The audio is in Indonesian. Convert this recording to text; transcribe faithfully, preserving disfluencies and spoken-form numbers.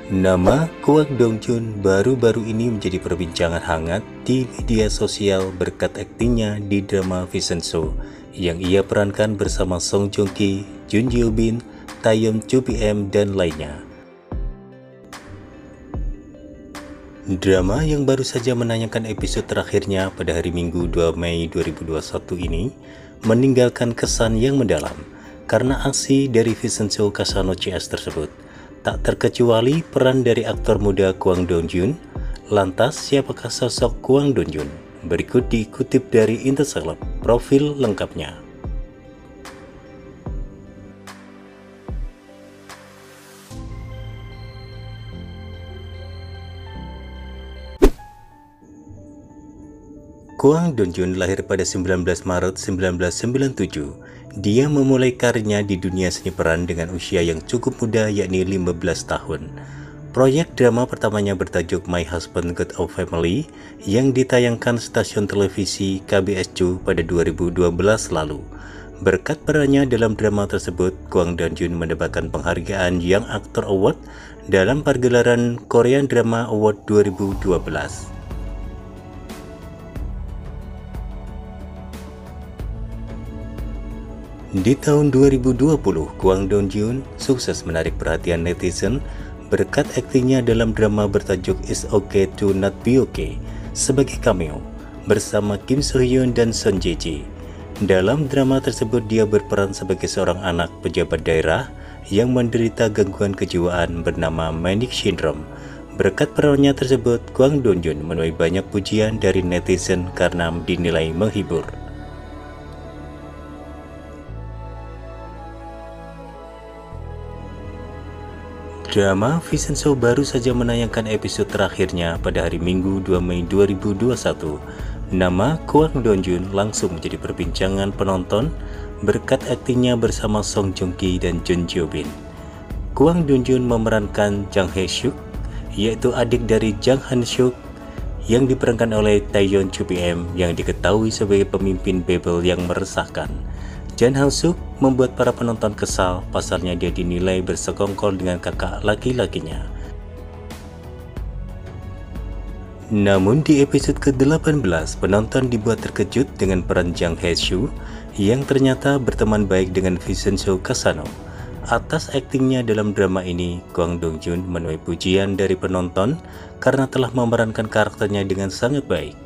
Nama Kwang Dong-jun baru-baru ini menjadi perbincangan hangat di media sosial berkat aktingnya di drama Vincenzo yang ia perankan bersama Song Joong Ki, Jun Hyo Bin, Taeyeon Chu P M, dan lainnya. Drama yang baru saja menayangkan episode terakhirnya pada hari Minggu dua Mei dua ribu dua puluh satu ini meninggalkan kesan yang mendalam karena aksi dari Vincenzo Kasano C S tersebut. Tak terkecuali peran dari aktor muda Kwang Dong-jun. Lantas siapakah sosok Kwang Dong-jun? Berikut dikutip dari Interceleb, profil lengkapnya. Kwang Dong-jun lahir pada sembilan belas Maret seribu sembilan ratus sembilan puluh tujuh. Dia memulai karirnya di dunia seni peran dengan usia yang cukup muda, yakni lima belas tahun. Proyek drama pertamanya bertajuk My Husband Got a Family yang ditayangkan stasiun televisi K B S Chu pada dua ribu dua belas lalu. Berkat perannya dalam drama tersebut, Kwang Dong-jun mendapatkan penghargaan Young Actor Award dalam pergelaran Korean Drama Award dua ribu dua belas. Di tahun dua ribu dua puluh, Kwang Dong-jun sukses menarik perhatian netizen berkat aktingnya dalam drama bertajuk It's Okay to Not Be Okay sebagai cameo bersama Kim So Hyun dan Son Ye Ji. Dalam drama tersebut dia berperan sebagai seorang anak pejabat daerah yang menderita gangguan kejiwaan bernama Manic Syndrome. Berkat perannya tersebut, Kwang Dong-jun menuai banyak pujian dari netizen karena dinilai menghibur. Drama Vincenzo baru saja menayangkan episode terakhirnya pada hari Minggu dua Mei dua ribu dua puluh satu. Nama Kwang Dong-jun langsung menjadi perbincangan penonton berkat aktingnya bersama Song Joong Ki dan Jun Hyo Bin. Kwang Dong-jun memerankan Jang Hae-suk, yaitu adik dari Jang Han-suk yang diperankan oleh Taeyeon Chu P M yang diketahui sebagai pemimpin bebel yang meresahkan. Jang Han-suk membuat para penonton kesal, pasalnya dia dinilai bersekongkol dengan kakak laki-lakinya. Namun di episode ke delapan belas, penonton dibuat terkejut dengan peran Jang Hae-suk yang ternyata berteman baik dengan Vincenzo Kasano. Atas aktingnya dalam drama ini, Kwang Dong-jun menuai pujian dari penonton karena telah memerankan karakternya dengan sangat baik.